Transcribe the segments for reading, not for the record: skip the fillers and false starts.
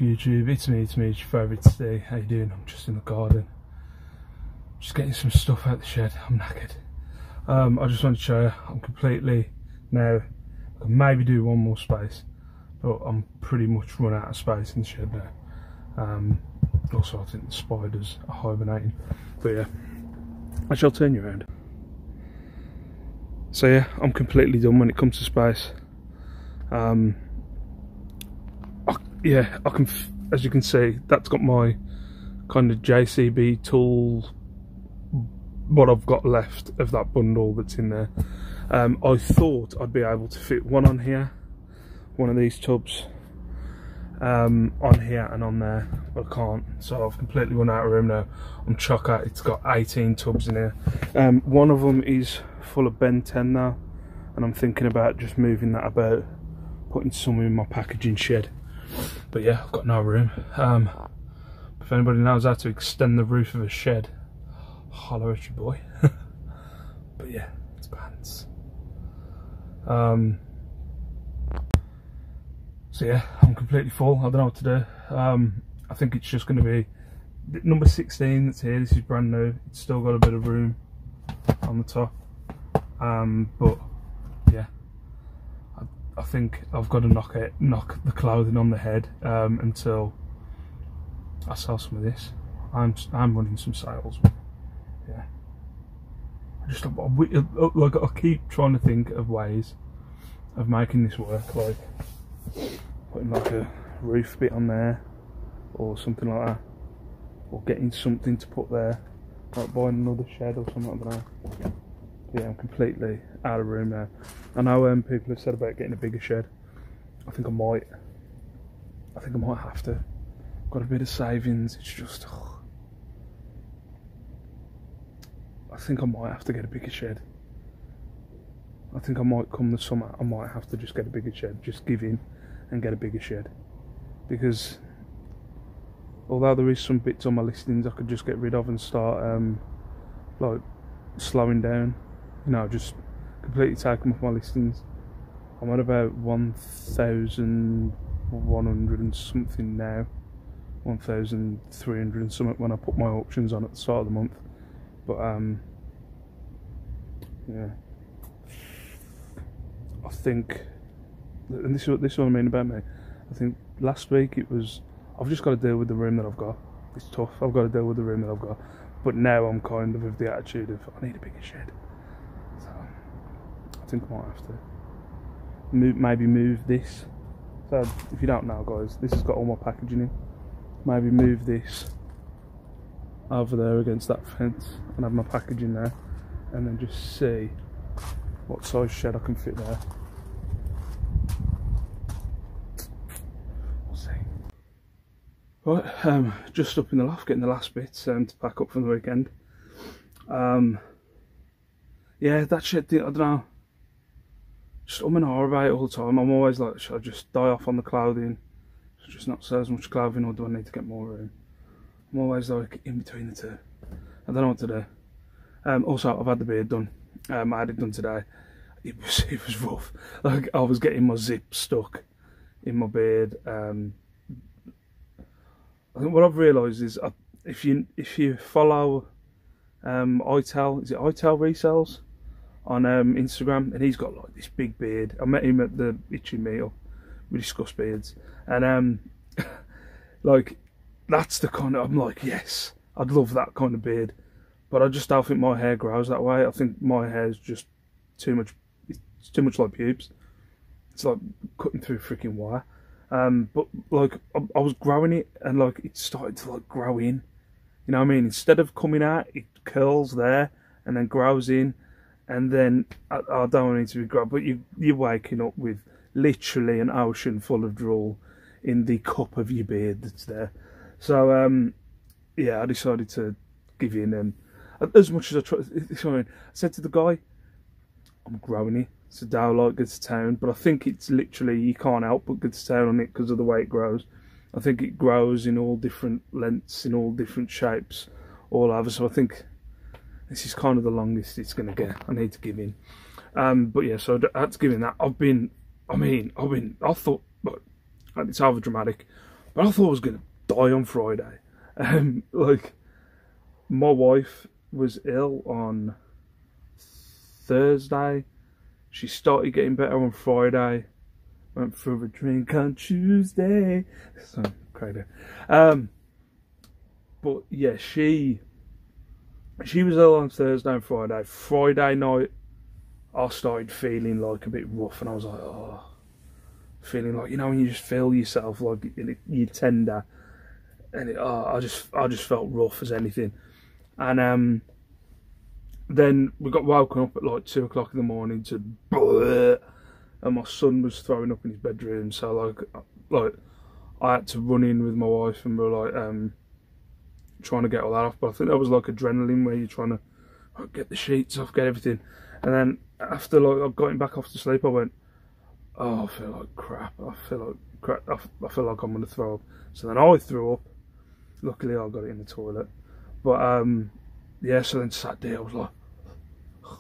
YouTube? It's me, your favourite Steve. How you doing? I'm just in the garden. Just getting some stuff out the shed. I'm knackered. I just want to show you, I'm completely now, I can maybe do one more space, but I'm pretty much run out of space in the shed now. Also I think the spiders are hibernating. But yeah, I shall turn you around. So yeah, I'm completely done when it comes to space. Yeah, I can, as you can see, that's got my kind of JCB tool, what I've got left of that bundle that's in there. I thought I'd be able to fit one on here, one of these tubs, on here and on there, but I can't, so I've completely run out of room now. I'm chocker, it's got 18 tubs in here. One of them is full of Ben 10 now, and I'm thinking about just moving that about, putting some in my packaging shed. But yeah, I've got no room. If anybody knows how to extend the roof of a shed, holler at your boy. But yeah, it's pants. So yeah, I'm completely full. I don't know what to do. I think it's just going to be number 16 that's here. This is brand new. It's still got a bit of room on the top. But yeah, I think I've got to knock the clothing on the head until I sell some of this. I'm running some sales. Yeah, I keep trying to think of ways of making this work, like putting like a roof bit on there or something like that, or getting something to put there, like buying another shed or something. I don't know. Yeah, I'm completely out of room now. I know people have said about getting a bigger shed. I think I might have to. Got a bit of savings. It's just, I think I might have to get a bigger shed. I think I might, come the summer, I might have to just get a bigger shed. Just give in and get a bigger shed, because although there is some bits on my listings I could just get rid of and start like slowing down, you know, just completely take them off my listings. I'm at about 1,100 and something now, 1,300 and something when I put my auctions on at the start of the month. But yeah, I think, and this is what I mean about me, I think last week it was, I've just got to deal with the room that I've got. It's tough, I've got to deal with the room that I've got. But now I'm kind of the attitude of, I need a bigger shed. So I think I might have to maybe move this. So if you don't know, guys, this has got all my packaging in. Maybe move this over there against that fence and have my packaging there, and then just see what size shed I can fit there. We'll see. Right, just up in the loft getting the last bits to pack up for the weekend. Yeah, that shit, I don't know, just and ahh about it all the time. I'm always like, should I just die off on the clothing? Should I just not sell as much clothing, or do I need to get more room? I'm always like in between the two. I don't know what to do. Also, I've had the beard done. I had it done today. It was rough. Like, I was getting my zip stuck in my beard. I think what I've realised is, if you follow Itel, is it Itel Resells on Instagram, and he's got like this big beard. I met him at the Itchy Meal. We discussed beards, and like, that's the kind of, I'm like, yes, I'd love that kind of beard, but I just don't think my hair grows that way. I think my hair is just too much. It's too much like pubes. It's like cutting through freaking wire. But like, I was growing it, and like, it started to like grow in. You know what I mean? Instead of coming out, it curls there and then grows in, and then I don't want it to be grown. But you're waking up with literally an ocean full of drool in the cup of your beard that's there. So yeah, I decided to give in, and as much as I tried, I said to the guy, I'm growing it, so don't like go to town, but I think it's literally, you can't help but go to town on it because of the way it grows. I think it grows in all different lengths, in all different shapes, all over. So I think this is kind of the longest it's going to get. I need to give in. But yeah, so I had to give in that. I thought, it's over dramatic, But I thought I was going to die on Friday. Like, my wife was ill on Thursday. She started getting better on Friday. Went for a drink on Tuesday. So crazy. But yeah, she was ill on Thursday and Friday. Friday night, I started feeling like a bit rough, and I was like, oh, feeling like, you know, when you just feel yourself like you're tender, and I just felt rough as anything. And then we got woken up at like 2 o'clock in the morning to, and my son was throwing up in his bedroom. So like I had to run in with my wife, and we were like trying to get all that off. But I think that was like adrenaline, where you're trying to get the sheets off, get everything. And then after like I got him back off to sleep, I went, oh, I feel like crap. I feel like crap. I feel like I'm gonna throw up. So then I threw up. Luckily, I got it in the toilet. But yeah. So then Saturday, I was like, oh,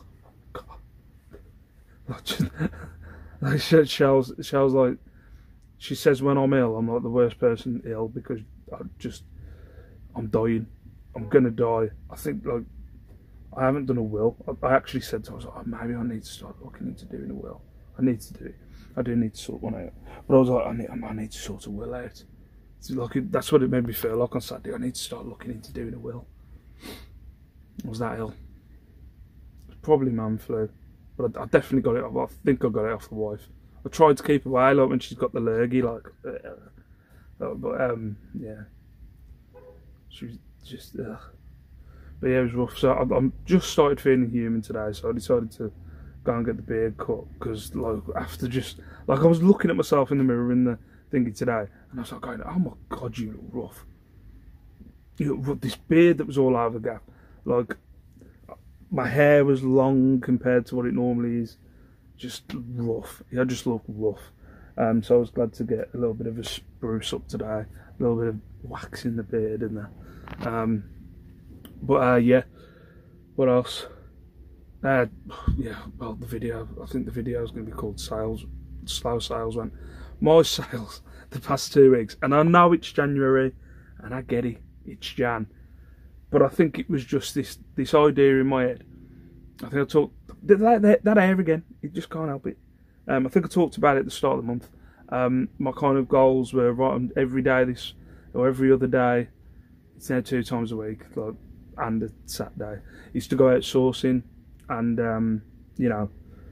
God. Like Shell's like, she says when I'm ill, I'm like the worst person ill, because I'm dying. I'm gonna die. I think, like, I haven't done a will. I actually said to her, I was like, oh, maybe I need to start looking into doing a will. I need to do it. I do need to sort one out. But I was like, I need to sort a will out. So like, that's what it made me feel like on Saturday. I need to start looking into doing a will. I was that ill. It was probably man flu. But I definitely got it off. I think I got it off the wife. I tried to keep away, like, when she's got the lurgy, like, but yeah. She was just, but yeah, it was rough. So I'm just started feeling human today, so I decided to go and get the beard cut, because like, after just, like, I was looking at myself in the mirror in the thingy today, and I was like going, oh my God, you look rough. You look rough. This beard that was all over the gap, like, my hair was long compared to what it normally is, just rough. I just look rough. So I was glad to get a little bit of a spruce up today, a little bit of wax in the beard and that. But yeah, what else? Yeah, well, the video, I think the video is going to be called Slow Sales Rant. My sales the past 2 weeks, and I know it's January, and I get it, it's Jan, but I think it was just this idea in my head. I think I talked that hair again. You just can't help it. I think I talked about it at the start of the month. My kind of goals were right every day or every other day. It's now 2 times a week, like, and a Saturday. Is to go out sourcing, and you know,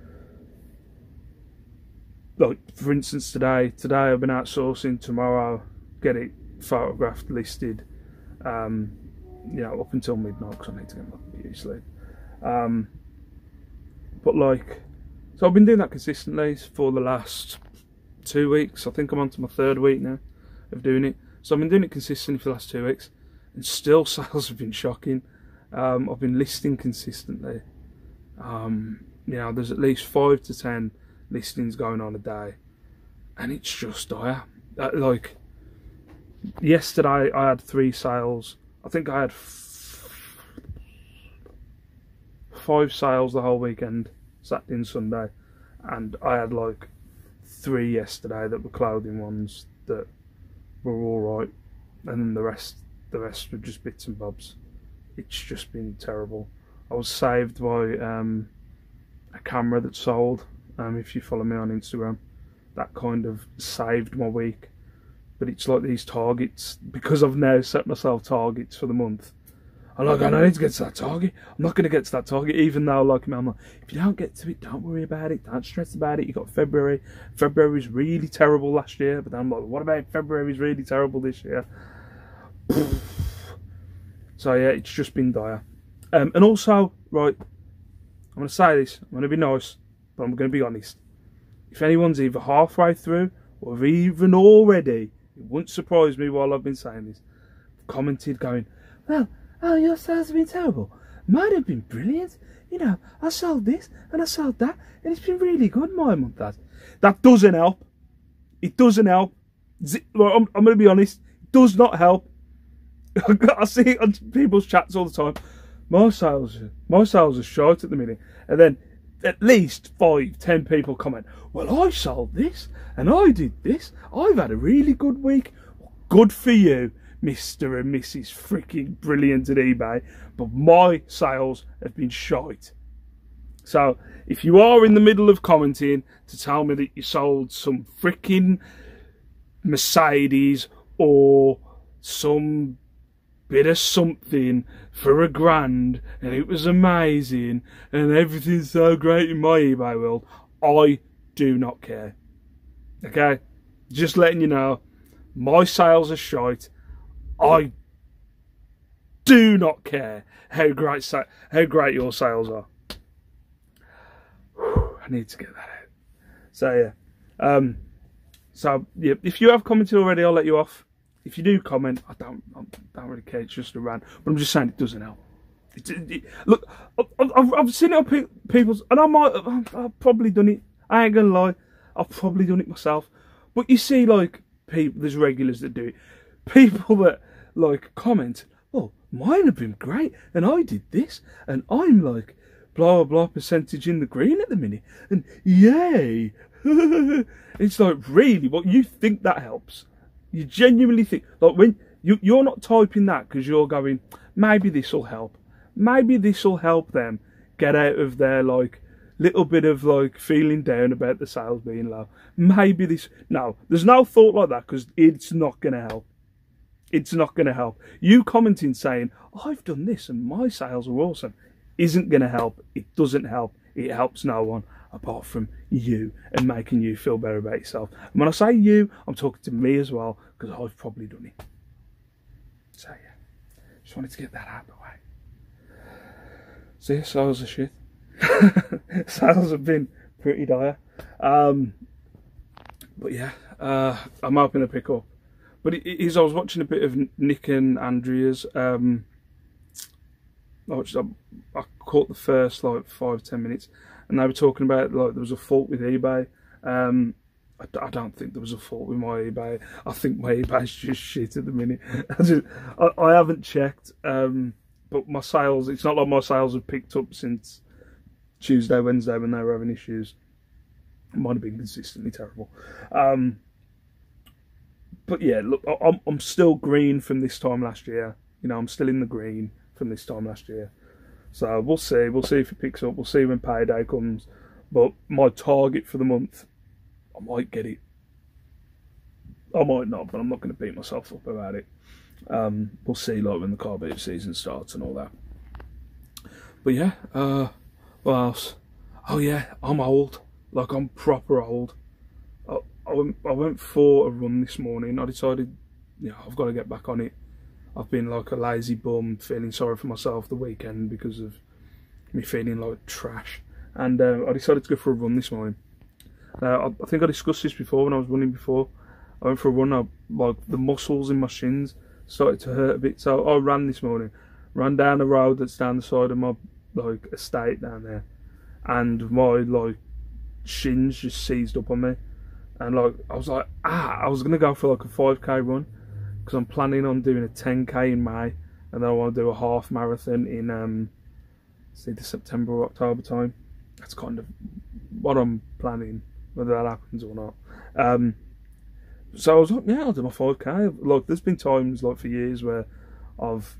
like, for instance, today I've been out sourcing. Tomorrow, get it photographed, listed. You know, up until midnight, because I need to get my beauty sleep. But like, so I've been doing that consistently for the last 2 weeks. I think I'm on to my 3rd week now of doing it. So I've been doing it consistently for the last 2 weeks, and still sales have been shocking. I've been listing consistently. You know, there's at least 5 to 10 listings going on a day, and it's just dire. Like, yesterday I had 3 sales. I think I had 5 sales the whole weekend, Saturday and Sunday, and I had like 3 yesterday that were clothing ones that were alright, and then the rest were just bits and bobs. It's just been terrible. I was saved by a camera that sold. If you follow me on Instagram, that kind of saved my week. But it's like these targets, because I've now set myself targets for the month. I'm like, I need to get to that target. I'm not going to get to that target, even though, like, I'm like, if you don't get to it, don't worry about it. Don't stress about it. You got February. February was really terrible last year, but then I'm like, what about February is really terrible this year? So yeah, it's just been dire. And also, right, I'm going to say this. I'm going to be nice, but I'm going to be honest. If anyone's either halfway through or even already, it wouldn't surprise me while I've been saying this, commented going, well, oh, your sales have been terrible. Mine have been brilliant. You know, I sold this and I sold that, and it's been really good, my month has. That doesn't help. It doesn't help. I'm going to be honest. It does not help. I see it on people's chats all the time. My sales are short at the minute. And then at least 5-10 people comment, well, I sold this and I did this. I've had a really good week. good for you, Mr. and Mrs. freaking brilliant at eBay, but my sales have been shite. So if you are in the middle of commenting to tell me that you sold some freaking Mercedes or some bit of something for £1,000 and it was amazing and everything's so great in my eBay world, I do not care. Okay? Just letting you know, my sales are shite. I do not care how great your sales are. I need to get that out. So yeah, if you have commented already, I'll let you off. If you do comment, I don't really care. It's just a rant, but I'm just saying it doesn't help. Look, I've seen it on people's, and I've probably done it. I ain't gonna lie, I've probably done it myself. But you see, like, people, there's regulars that do it. People that like comment, oh, mine have been great, and I did this, and I'm like, blah blah percentage in the green at the minute, and yay. It's like, really, what, you think that helps? You genuinely think, like, when you're not typing that because you're going, maybe this will help, maybe this will help them get out of their like little bit of like feeling down about the sales being low. Maybe this, no, there's no thought like that, because it's not gonna help. It's not gonna help. You commenting saying, I've done this and my sales are awesome, isn't gonna help. It doesn't help. It helps no one apart from you and making you feel better about yourself. And when I say you, I'm talking to me as well, because I've probably done it. So yeah, just wanted to get that out of the way. So yeah, sales are shit. Sales have been pretty dire. But yeah, I'm hoping to pick up. But it is, I was watching a bit of Nick and Andrea's. I caught the first like 5-10 minutes, and they were talking about like there was a fault with eBay. I don't think there was a fault with my eBay. I think my eBay's just shit at the minute. I haven't checked, but my sales, it's not like my sales have picked up since Tuesday, Wednesday when they were having issues. It might have been consistently terrible. But yeah, look, I'm still green from this time last year. You know, I'm still in the green from this time last year. So we'll see. We'll see if it picks up. We'll see when payday comes. But my target for the month, I might get it. I might not, but I'm not going to beat myself up about it. We'll see, like, when the car boot season starts and all that. But yeah, what else? Oh yeah, I'm old. Like, I'm proper old. I went for a run this morning. I decided, I've got to get back on it. I've been like a lazy bum, feeling sorry for myself the weekend because of me feeling like trash. And I decided to go for a run this morning. I think I discussed this before when I was running before. I went for a run, like the muscles in my shins started to hurt a bit. So I ran this morning. Ran down the road that's down the side of my like estate down there. And my like shins just seized up on me. And like I was like, I was going to go for like a 5k run, because I'm planning on doing a 10k in May, and then I want to do a half marathon in the September or October time. That's kind of what I'm planning, whether that happens or not. So I was like, yeah, I'll do my 5k. Like, there's been times like for years where I've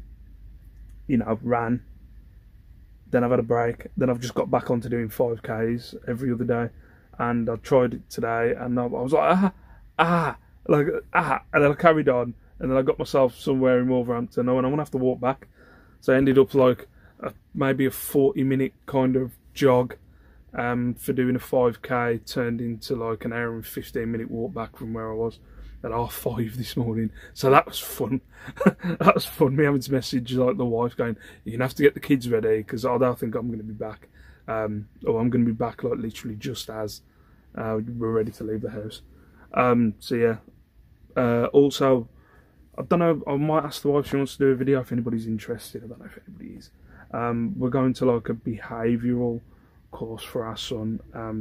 ran, then I've had a break, then I've just got back onto doing 5k's every other day. And I tried it today, and I was like, and then I carried on, and then I got myself somewhere in Wolverhampton, and I'm gonna have to walk back. So I ended up like maybe a 40-minute kind of jog, for doing a 5k, turned into like an hour and 15-minute walk back from where I was at 5:30 this morning. So that was fun. That was fun. Me having to message like the wife going, "You're gonna have to get the kids ready, because I don't think I'm gonna be back." Or I'm going to be back like literally just as we're ready to leave the house. So yeah. Also, I don't know, I might ask the wife if she wants to do a video if anybody's interested. I don't know if anybody is. We're going to like a behavioural course for our son,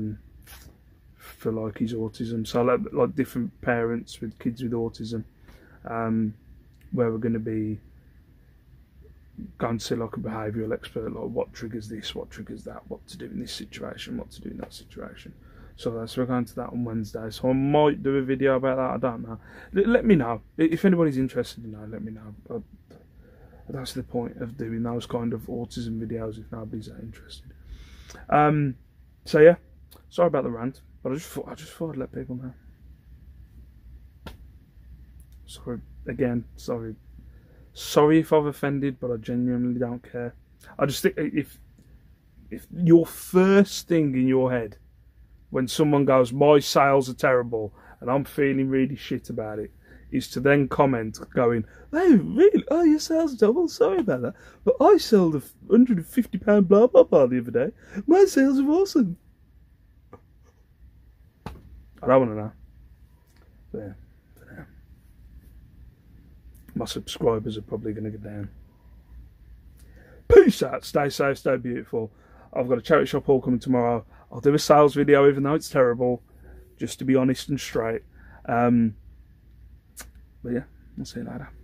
for like his autism. So like different parents with kids with autism, where we're going to be going to see like a behavioural expert, like what triggers this, what triggers that, what to do in this situation, what to do in that situation. So we're going to that on Wednesday. So I might do a video about that. I don't know. Let me know if anybody's interested in that. Let me know. That's the point of doing those kind of autism videos if nobody's that interested. So yeah, sorry about the rant, but I just thought I'd let people know. Sorry again. Sorry if I've offended, but I genuinely don't care. I just think if your first thing in your head when someone goes, my sales are terrible, and I'm feeling really shit about it, is to then comment going, oh really? Oh, your sales are terrible. Sorry about that, but I sold a £150 blah blah blah the other day. My sales are awesome. I don't want to know. But yeah, for now, my subscribers are probably going to go down. Peace out. Stay safe. Stay beautiful. I've got a charity shop haul coming tomorrow. I'll do a sales video even though it's terrible, just to be honest and straight. But yeah, I'll see you later.